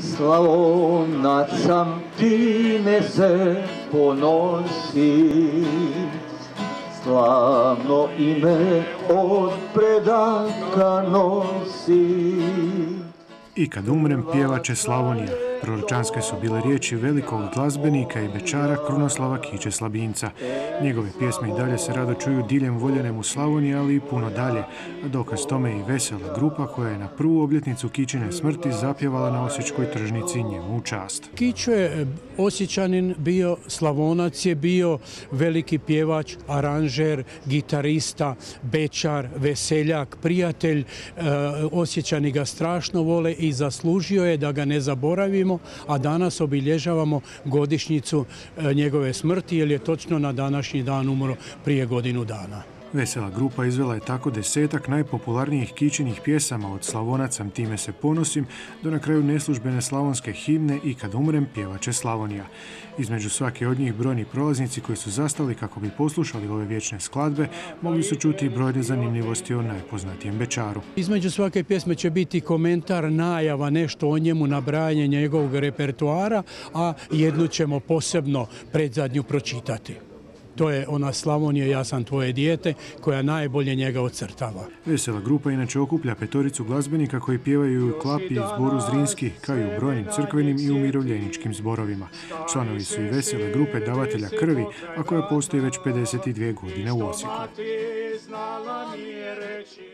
Slavonac sam, time se ponosi, slavno ime od predaka nosi. I kad umrem pjevat će Slavonija. Proročanske su bile riječi velikog glazbenika i bećara Krunoslava Kiće Slabinca. Njegove pjesme i dalje se rado čuju diljem voljenem u Slavoniji, ali i puno dalje. A dokaz tome je i vesela grupa koja je na prvu obljetnicu Kićine smrti zapjevala na Osječkoj tržnici njemu u čast. Kićo je Osječanin bio, Slavonac je bio, veliki pjevač, aranžer, gitarista, bećar, veseljak, prijatelj. Osječani ga strašno vole i zaslužio je da ga ne zaboravimo, a danas obilježavamo godišnjicu njegove smrti, jer je točno na današnji dan umro prije godinu dana. Vesela grupa izvela je tako 10-ak najpopularnijih Kićinih pjesama od Slavonac sam, time se ponosim, do na kraju neslužbene slavonske himne I kad umrem pjevat će Slavonija. Između svake od njih brojni prolaznici koji su zastali kako bi poslušali ove vječne skladbe, mogli su čuti brojne zanimljivosti o najpoznatijem bećaru. Između svake pjesme će biti komentar, najava, nešto o njemu, nabrajanje njegovog repertoara, a jednu ćemo posebno predzadnju pročitati. To je ona Slavonija, ja sam tvoje dijete, koja najbolje njega ocrtava. Vesela grupa inače okuplja petoricu glazbenika koji pjevaju u klapi i zboru Zrinski, kao i u brojnim crkvenim i umirovljeničkim zborovima. Članovi su i vesele grupe davatelja krvi, a koja postoji već 52 godine u Osijeku.